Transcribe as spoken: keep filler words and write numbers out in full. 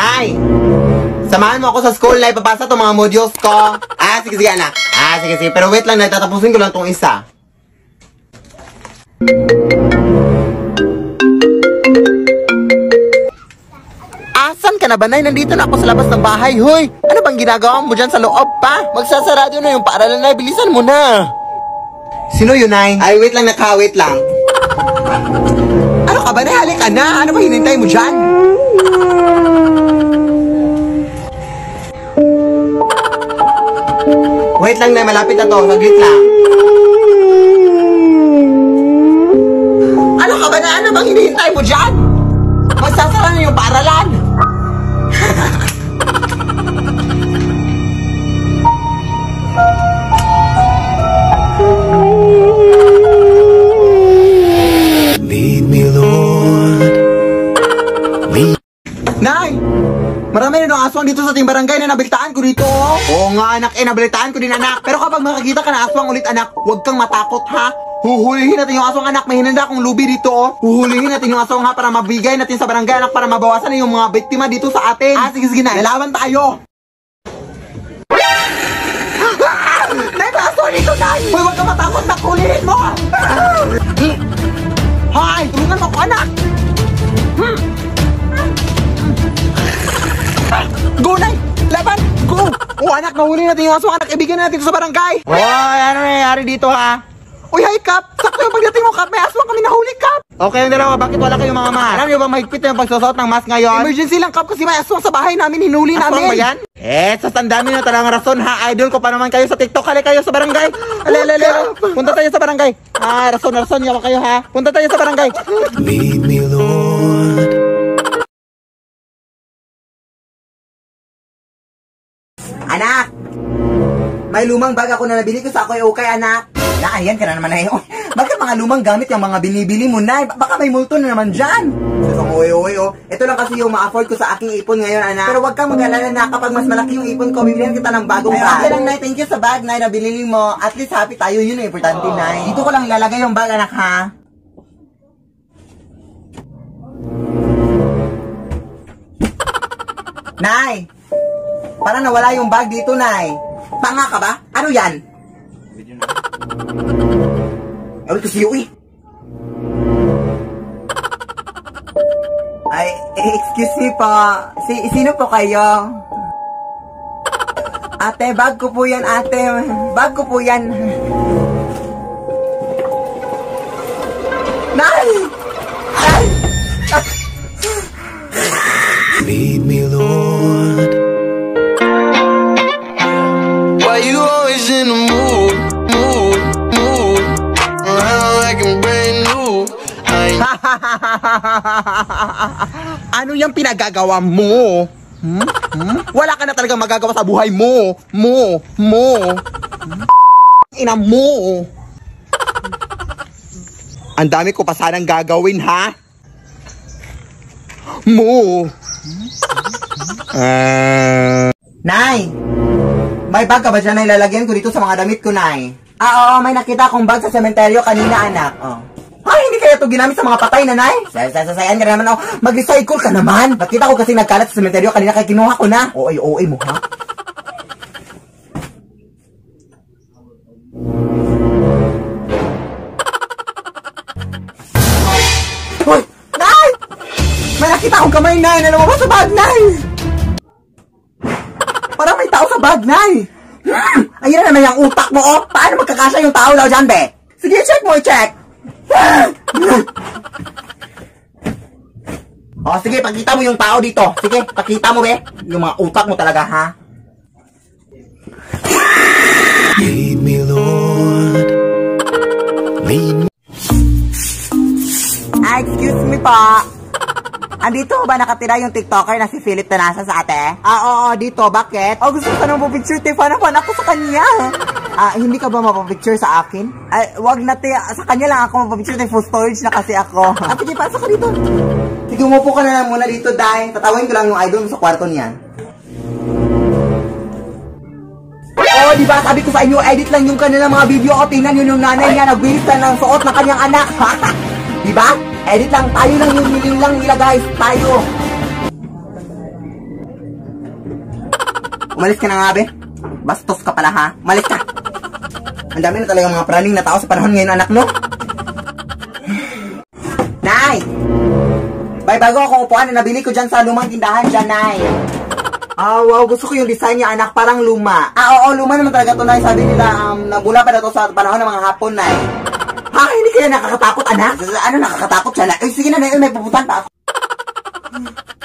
Nay! Samahan mo ako sa school na ipapasa itong mga modules ko. Ah, sige, sige, anak. Ah, sige, sige. Pero wait lang, Nay. Tatapusin ko lang itong isa. Asan ka na ba, Nay? Nandito na ako sa labas ng bahay. Hoy! Ano bang ginagawa mo dyan sa loob pa? Magsasarado na yung paaralan, Nay. Bilisan mo na. Sino yun, Nay? Ay, wait lang, naka. Wait lang. Ano ka ba, Nay? Halika na. Ano ba hinintay mo dyan? Wait lang, Nay. Malapit na to. Saglit lang. Ano ka ba, Nay? Ano bang hinihintay mo dyan? Magsasara na yung paaralan. Lead me, Lord. Lead. Nay! Marami na ng aswang dito sa ating barangay na nabalitaan ko dito, oh. Oo nga, anak, eh, nabalitaan ko din, anak. Pero kapag makakita ka na aswang ulit, anak, huwag kang matakot, ha? Huhulihin natin yung aswang, anak. May hinanda akong lubi dito, oh. Huhulihin natin yung aswang, ha, para mabigay natin sa barangay, anak, para mabawasan na yung mga biktima dito sa atin. Ah, sige, sige, na. Lalaban tayo. Ah! Nay, may aswang dito, Nay! Hoy, huwag kang matakot, nak. Hulihin mo! Hay! Tulungan mo ko, anak! Hmm. Go, Nay! Laban! Go! Oh, anak, nahuli natin yung aswang, anak. Ibigyan natin ito sa barangay. Hoy, ano nangyayari dito, ha? Uy, hi, Kap! Sakto yung pagdating mo, Kap! May aswang kami nahuli, Kap! Okay, yung dalawa, bakit wala kayong mga mahal? Alam niyo ba mahigpit na yung pagsusot ng mask ngayon? Emergency lang, Kap, kasi may aswang sa bahay namin, hinuli namin. Aswang ba yan? Eh, sa tanda nyo talagang rason, ha? Idol ko pa naman kayo sa TikTok. Hali kayo sa barangay. Ale, ale, ale. Punta tayo sa barangay. Ah, rason, rason niyo kayo, ha? Punta tayo sa barangay. Lead me, Lord. Anak! May lumang bag ako na nabili ko sa Akoy Okay, anak. Naayan ka na naman na yun. Bakit mga lumang gamit yung mga binibili mo, Nay? Baka may multo na naman dyan. Sasang uy, uy, oh. Ito lang kasi yung ma-afford ko sa aking ipon ngayon, anak. Pero wag kang mag-alala na kapag mas malaki yung ipon ko, bibilihan kita ng bagong bag. Okay lang, Nay. Thank you sa bag, Nay, na binili mo. At least happy tayo. Yun ang importante, oh. Nay. Dito ko lang ilalagay yung bag, anak, ha? Nay! Parang nawala yung bag dito, Nay. Tanga ka ba? Ano yan? Ay, kasi yun eh. Ay, excuse me po. Si, sino po kayo? Ate, bag ko po yan, ate. Bag ko po yan. Nay! Nay! Lead me, Lord. Why you always in the mood, mood, mood? Around like I'm brand new. I Ano yung pinagagawa mo? Hmm? Hmm? Wala ka na talagang magagawa sa buhay mo. Mo. Mo. Hmm? Ina mo. Ang dami ko pa sanang gagawin, ha? Mo. Uh... Nay! May bag ka ba dyan na ilalagyan ko dito sa mga damit ko, Nay? Ah, oo, may nakita akong bag sa sementeryo kanina, anak. Oh. Ay, hindi kaya ito ginamit sa mga patay na, Nay? Sasasayan ka na naman, oh. Mag-recycle ka naman. Nakita ko kasi nagkalat sa sementeryo kanina kaya kinuha ko na. O ay, o ay mo, ha? Hoy! Nay! May nakita akong kamay, Nay, na lumabas sa bag, Nay! Parang may tao sa bag, Nay! Hmm, ayun na naman yung utak mo, oh! Paano magkakasya yung tao daw dyan, be? Sige, check mo, check! Oh, sige, pakita mo yung tao dito. Sige, pakita mo, be. Yung mga utak mo talaga, ha? lead me, Lord. Lead me. Ah, excuse me pa. Andito ba nakatira yung TikToker na si Philip Tanasa sa ate? Ah, oo, dito. Bakit? Oh, gusto ka nang mapapicture, te. Paano pa ako sa kanya? Ah, hindi ka ba mapapicture sa akin? Ay, wag na, te. Sa kanya lang ako mapapicture, te. Full storage na kasi ako. Ah, sige, pasok ka dito. Sige, umupo ka na lang muna dito, dahil tatawin ko lang yung idol mo sa kwarto niyan. Oh, di ba? Sabi ko sa inyo, edit lang yung kanilang mga video. O, tingnan yun yung nanay niya. Nagwilis lang ng suot ng kanyang anak. Di ba? Edit lang. Tayo lang yung niling lang nila, guys. Tayo. Umalis ka na nga, be. Bastos ka pala, ha? Umalis ka. Ang dami na talaga mga praning na tao sa panahon ngayon, anak, no? Nay! Bay, bago ako upuan na nabili ko dyan sa lumang tindahan dyan, Nay. Ah, wow. Gusto ko yung design niya, anak. Parang luma. Ah, oo. Luma naman talaga to, Nay. Sabi nila, um, nabula pa na to sa panahon ng mga hapon, Nay. Ha? Hindi kaya nakakatakot, anak? Ano nakakatakot siya, Nay? Eh, sige na, Nay. May puputan pa ako.